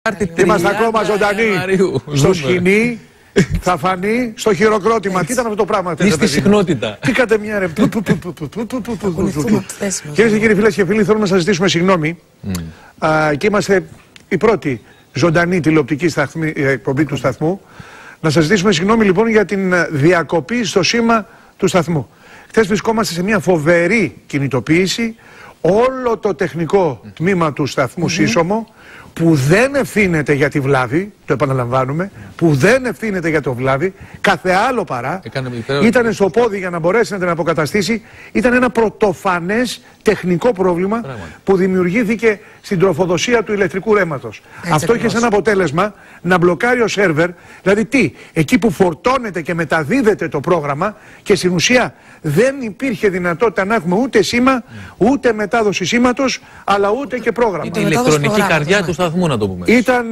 Είμαστε ακόμα ζωντανοί στο σκηνή. Θα φανεί στο χειροκρότημα. Τι ήταν αυτό το πράγμα? Ή στη συχνότητα. Τι κάτε μια ρε. Κυρίες και κύριοι, φίλες και φίλοι, θέλουμε να σας ζητήσουμε συγγνώμη. Και είμαστε η πρώτη ζωντανή τηλεοπτική εκπομπή του σταθμού. Να σας ζητήσουμε συγγνώμη λοιπόν για την διακοπή στο σήμα του σταθμού. Χθες βρισκόμαστε σε μια φοβερή κινητοποίηση. Όλο το τεχνικό τμήμα του σταθμού σύσσωμο, που δεν ευθύνεται για τη βλάβη, το επαναλαμβάνουμε, που δεν ευθύνεται για το βλάβη, κάθε άλλο παρά, ήταν στο πόδι για να μπορέσει να την αποκαταστήσει. Ήταν ένα πρωτοφανές τεχνικό πρόβλημα που δημιουργήθηκε στην τροφοδοσία του ηλεκτρικού ρεύματος. Αυτό είχε σαν αποτέλεσμα να μπλοκάρει ο σερβερ, δηλαδή τι, εκεί που φορτώνεται και μεταδίδεται το πρόγραμμα, και στην ουσία δεν υπήρχε δυνατότητα να έχουμε ούτε σήμα, ούτε μετάδοση σήματος, αλλά ούτε και πρόγραμμα. Η ηλεκτρονική καρδιά του σταθμού, να το πούμε. Ήταν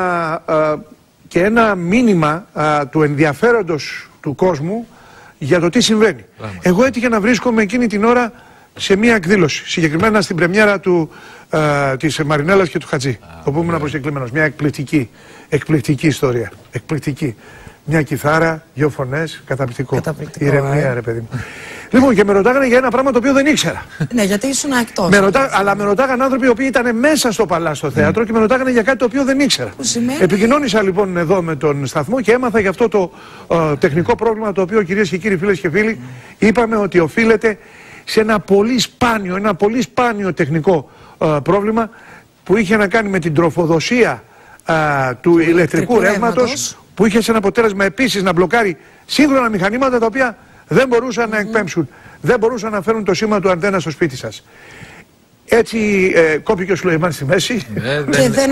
και ένα μήνυμα του ενδιαφέροντος του κόσμου για το τι συμβαίνει. Εγώ έτυχε να βρίσκομαι εκείνη την ώρα σε μία εκδήλωση, συγκεκριμένα στην πρεμιέρα της Μαρινέλας και του Χατζή, όπου ήμουν προσκεκλημένος. Μια εκπληκτική ιστορία. Εκπληκτική. Μια κιθάρα, δύο φωνές, καταπληκτικό. Ηρεμία, ρε παιδί μου. Λοιπόν, και με ρωτάγανε για ένα πράγμα το οποίο δεν ήξερα. Ναι, γιατί ήσουν εκτός. Αλλά με ρωτάγανε άνθρωποι οι οποίοι ήταν μέσα στο παλά στο θέατρο και με ρωτάγανε για κάτι το οποίο δεν ήξερα. Επικοινώνησα λοιπόν εδώ με τον σταθμό και έμαθα για αυτό το τεχνικό πρόβλημα, το οποίο, κυρίες και κύριοι, φίλες και φίλοι, είπαμε ότι οφείλεται σε ένα πολύ σπάνιο τεχνικό πρόβλημα που είχε να κάνει με την τροφοδοσία του ηλεκτρικού ρεύματος, που είχε σαν αποτέλεσμα επίσης να μπλοκάρει σύγχρονα μηχανήματα τα οποία δεν μπορούσαν να εκπέμψουν, δεν μπορούσαν να φέρουν το σήμα του αντένα στο σπίτι σας. Έτσι κόπηκε ο Σουλεϊμάν στη μέση. Και δεν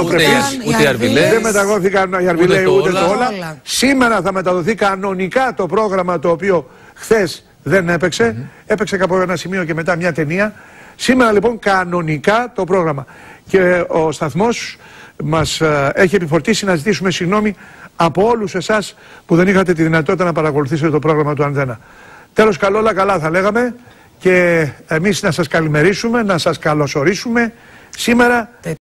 μεταγώθηκαν οι Αρβιλέοι ούτε το όλα. Σήμερα θα μεταδοθεί κανονικά το πρόγραμμα το οποίο χθες δεν έπαιξε. Έπαιξε κάπου ένα σημείο και μετά μια ταινία. Σήμερα λοιπόν κανονικά το πρόγραμμα. Και ο σταθμός μας έχει επιφορτήσει να ζητήσουμε συγγνώμη από όλους εσάς που δεν είχατε τη δυνατότητα να παρακολουθήσετε το πρόγραμμα του Αντένα. Τέλος, καλά θα λέγαμε, και εμείς να σας καλημερίσουμε, να σας καλωσορίσουμε σήμερα.